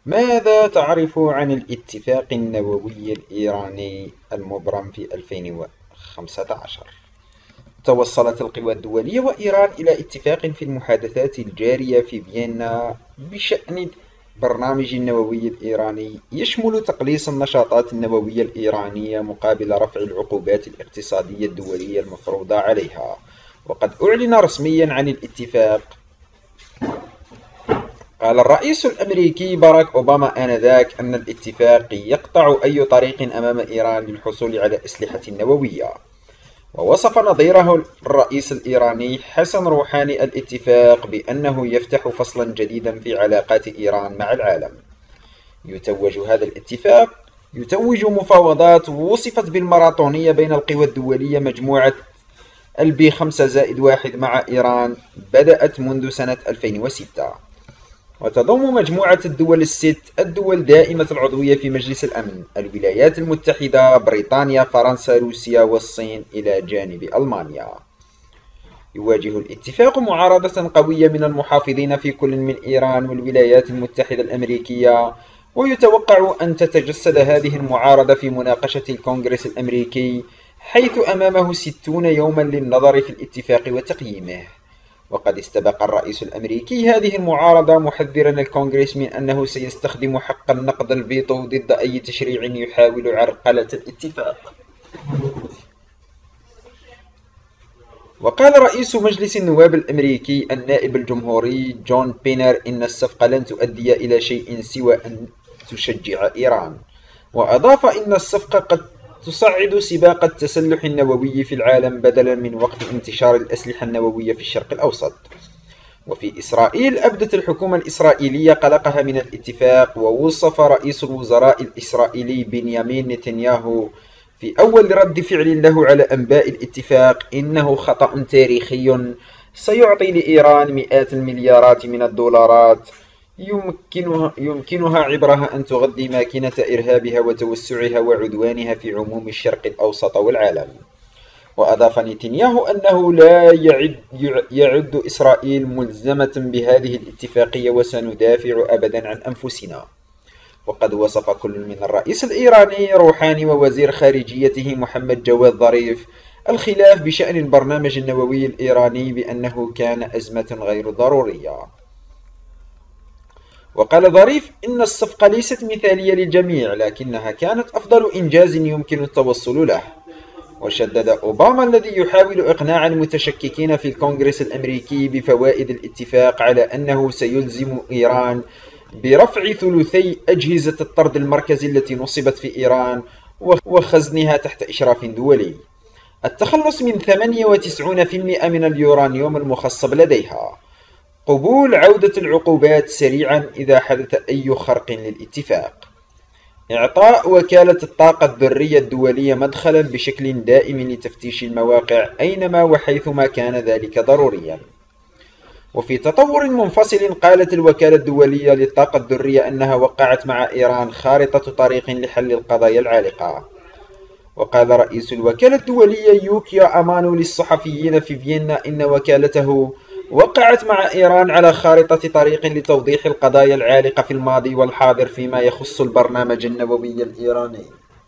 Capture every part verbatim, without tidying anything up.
ماذا تعرف عن الاتفاق النووي الإيراني المبرم في ألفين وخمسة عشر؟ توصلت القوى الدولية وإيران إلى اتفاق في المحادثات الجارية في فيينا بشأن البرنامج النووي الإيراني يشمل تقليص النشاطات النووية الإيرانية مقابل رفع العقوبات الاقتصادية الدولية المفروضة عليها. وقد أعلن رسميا عن الاتفاق. قال الرئيس الأمريكي باراك أوباما آنذاك أن الاتفاق يقطع أي طريق أمام إيران للحصول على أسلحة نووية. ووصف نظيره الرئيس الإيراني حسن روحاني الاتفاق بأنه يفتح فصلا جديدا في علاقات إيران مع العالم. يتوج هذا الاتفاق يتوج مفاوضات وصفت بالماراثونية بين القوى الدولية مجموعة البي خمسة زائد واحد مع إيران بدأت منذ سنة ألفين وستة، وتضم مجموعة الدول الست الدول دائمة العضوية في مجلس الأمن: الولايات المتحدة، بريطانيا، فرنسا، روسيا والصين، إلى جانب ألمانيا. يواجه الاتفاق معارضة قوية من المحافظين في كل من إيران والولايات المتحدة الأمريكية، ويتوقع أن تتجسد هذه المعارضة في مناقشة الكونغرس الأمريكي، حيث أمامه ستون يوما للنظر في الاتفاق وتقييمه. وقد استبق الرئيس الأمريكي هذه المعارضة محذرا الكونغرس من أنه سيستخدم حق النقد الفيتو ضد أي تشريع يحاول عرقلة الاتفاق. وقال رئيس مجلس النواب الأمريكي النائب الجمهوري جون بينر إن الصفقة لن تؤدي إلى شيء سوى أن تشجع إيران، وأضاف إن الصفقة قد تصعد سباق التسلح النووي في العالم بدلا من وقف انتشار الأسلحة النووية في الشرق الأوسط. وفي إسرائيل أبدت الحكومة الإسرائيلية قلقها من الاتفاق، ووصف رئيس الوزراء الإسرائيلي بنيامين نتنياهو في أول رد فعل له على أنباء الاتفاق إنه خطأ تاريخي سيعطي لإيران مئات المليارات من الدولارات يمكنها, يمكنها عبرها أن تغذي ماكينة إرهابها وتوسعها وعدوانها في عموم الشرق الأوسط والعالم. وأضاف نتنياهو أنه لا يعد, يعد إسرائيل ملزمة بهذه الاتفاقية وسندافع أبدا عن أنفسنا. وقد وصف كل من الرئيس الإيراني روحاني ووزير خارجيته محمد جواد ظريف الخلاف بشأن البرنامج النووي الإيراني بأنه كان أزمة غير ضرورية. وقال ظريف إن الصفقة ليست مثالية للجميع، لكنها كانت أفضل إنجاز يمكن التوصل له. وشدد أوباما الذي يحاول إقناع المتشككين في الكونغرس الأمريكي بفوائد الاتفاق على أنه سيلزم إيران برفع ثلثي أجهزة الطرد المركزي التي نصبت في إيران وخزنها تحت إشراف دولي، التخلص من ثمانية وتسعين بالمئة من اليورانيوم المخصب لديها، قبول عودة العقوبات سريعا إذا حدث أي خرق للاتفاق، إعطاء وكالة الطاقة الذرية الدولية مدخلا بشكل دائم لتفتيش المواقع أينما وحيثما كان ذلك ضروريا. وفي تطور منفصل قالت الوكالة الدولية للطاقة الذرية أنها وقعت مع إيران خارطة طريق لحل القضايا العالقة. وقال رئيس الوكالة الدولية يوكيا أمانو للصحفيين في فيينا إن وكالته وقعت مع إيران على خارطة طريق لتوضيح القضايا العالقة في الماضي والحاضر فيما يخص البرنامج النووي الإيراني.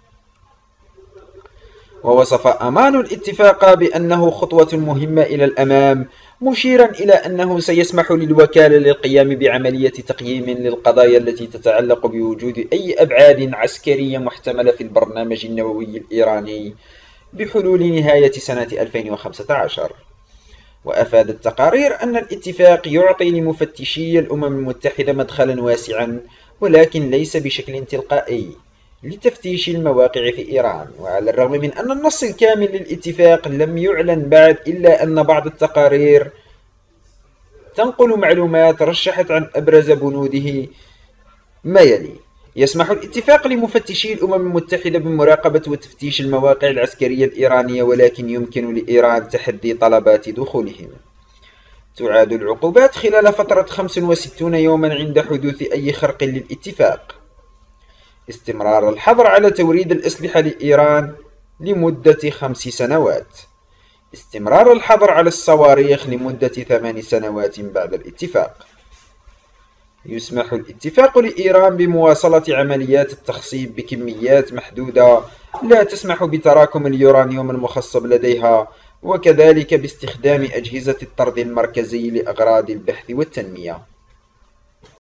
ووصف أمان الاتفاق بأنه خطوة مهمة إلى الأمام، مشيرا إلى أنه سيسمح للوكالة للقيام بعملية تقييم للقضايا التي تتعلق بوجود أي أبعاد عسكرية محتملة في البرنامج النووي الإيراني بحلول نهاية سنة ألفين وخمسة عشر. وأفاد التقارير أن الاتفاق يعطي لمفتشي الأمم المتحدة مدخلا واسعا، ولكن ليس بشكل تلقائي، لتفتيش المواقع في إيران. وعلى الرغم من أن النص الكامل للاتفاق لم يعلن بعد، إلا أن بعض التقارير تنقل معلومات رشحت عن أبرز بنوده ما يلي: يسمح الاتفاق لمفتشي الأمم المتحدة بمراقبة وتفتيش المواقع العسكرية الإيرانية، ولكن يمكن لإيران تحدي طلبات دخولهم. تعاد العقوبات خلال فترة خمس وستين يوما عند حدوث أي خرق للاتفاق. استمرار الحظر على توريد الأسلحة لإيران لمدة خمس سنوات. استمرار الحظر على الصواريخ لمدة ثمان سنوات بعد الاتفاق. يسمح الاتفاق لإيران بمواصلة عمليات التخصيب بكميات محدودة لا تسمح بتراكم اليورانيوم المخصب لديها، وكذلك باستخدام أجهزة الطرد المركزي لأغراض البحث والتنمية.